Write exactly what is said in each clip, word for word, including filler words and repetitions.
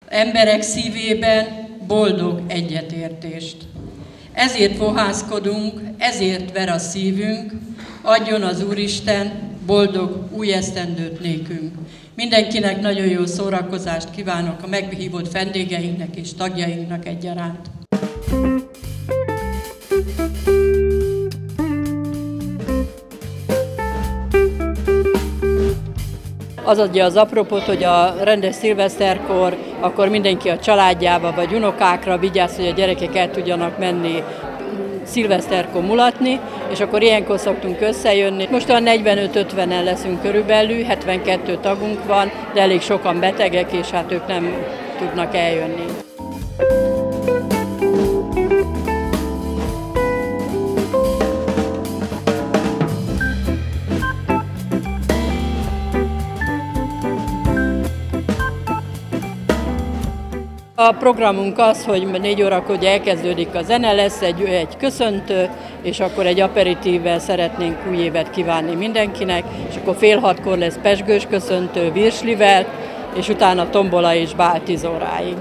emberek szívében boldog egyetértést. Ezért fohászkodunk, ezért ver a szívünk, adjon az Úristen boldog új esztendőt nékünk. Mindenkinek nagyon jó szórakozást kívánok a meghívott vendégeinknek és tagjainknak egyaránt. Az adja az apropót, hogy a rendes szilveszterkor akkor mindenki a családjába vagy unokákra vigyáz, hogy a gyerekek el tudjanak menni szilveszterkor mulatni, és akkor ilyenkor szoktunk összejönni. Most olyan negyvenöt-ötvenen leszünk körülbelül, hetvenkettő tagunk van, de elég sokan betegek, és hát ők nem tudnak eljönni. A programunk az, hogy négy órakor ugye elkezdődik a zene, lesz egy, egy köszöntő, és akkor egy aperitívvel szeretnénk új évet kívánni mindenkinek, és akkor fél hatkor lesz pezsgős köszöntő virslivel, és utána tombola és bál tíz óráig.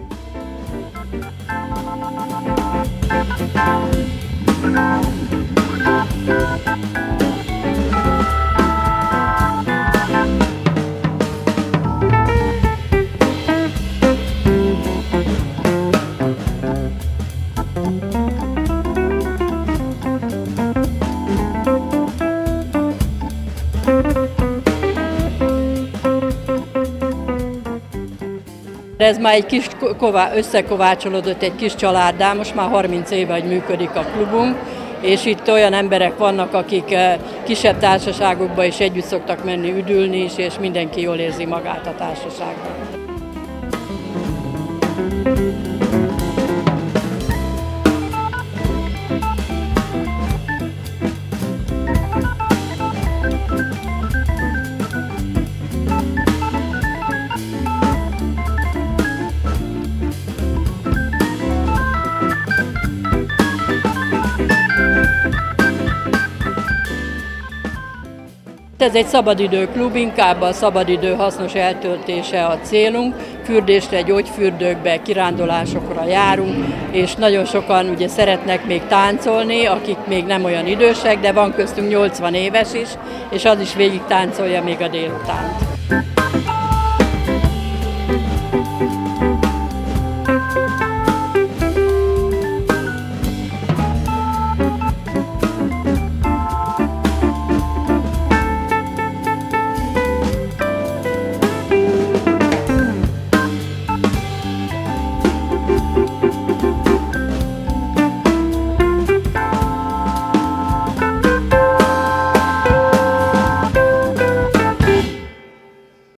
Ez már egy kis összekovácsolódott egy kis családdá, most már harminc éve, hogy működik a klubunk, és itt olyan emberek vannak, akik kisebb társaságokba is együtt szoktak menni üdülni is, és mindenki jól érzi magát a társaságban. Ez egy szabadidőklub, inkább a szabadidő hasznos eltöltése a célunk. Fürdésre, gyógyfürdőkbe, kirándulásokra járunk, és nagyon sokan ugye szeretnek még táncolni, akik még nem olyan idősek, de van köztünk nyolcvan éves is, és az is végig táncolja még a délutánt.